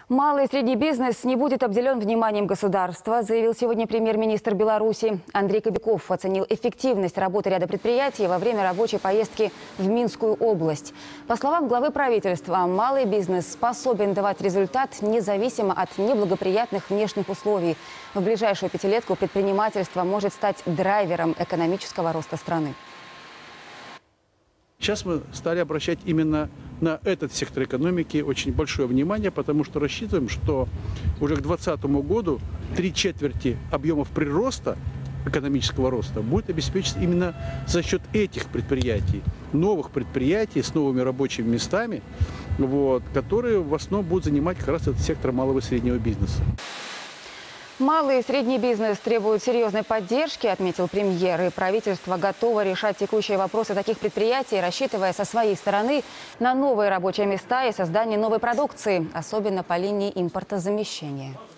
Малый и средний бизнес не будет обделен вниманием государства, заявил сегодня премьер-министр Беларуси. Андрей Кобяков оценил эффективность работы ряда предприятий во время рабочей поездки в Минскую область. По словам главы правительства, малый бизнес способен давать результат независимо от неблагоприятных внешних условий. В ближайшую пятилетку предпринимательство может стать драйвером экономического роста страны. Сейчас мы стали обращать именно на этот сектор экономики очень большое внимание, потому что рассчитываем, что уже к 2020 году 3/4 объемов прироста, экономического роста, будет обеспечен именно за счет этих предприятий, новых предприятий с новыми рабочими местами, которые в основном будут занимать как раз этот сектор малого и среднего бизнеса. Малый и средний бизнес требуют серьезной поддержки, отметил премьер. И правительство готово решать текущие вопросы таких предприятий, рассчитывая со своей стороны на новые рабочие места и создание новой продукции, особенно по линии импортозамещения.